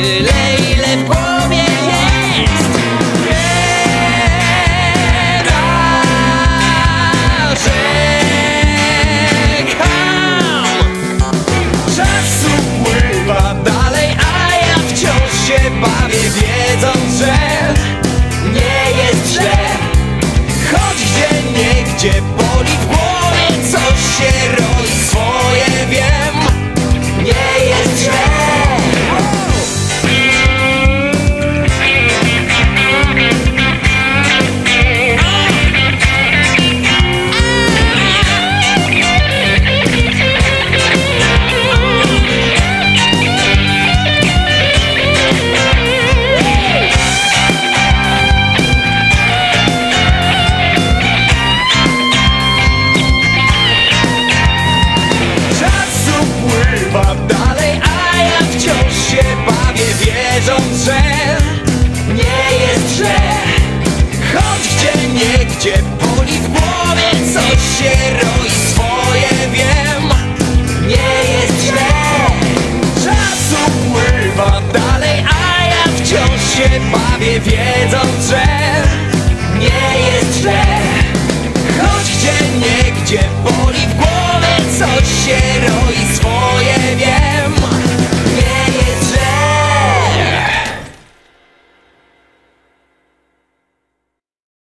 tyle, ile w głowie jest. Czas upływa dalej, a ja wciąż się bawię, wiedząc, że nie jest źle. Choć gdzieniegdzie boli w głowie, coś się roi, swoje wiem, nie jest źle. Dalej, a ja wciąż się bawię, wierząc, że nie jest źle. Choć gdzieniegdzie boli w głowie, coś się roi, swoje wiem, nie jest źle. Czas upływa dalej, a ja wciąż się bawię, wiedząc, że nie jest źle. Choć gdzieniegdzie boli w głowie, coś się roi,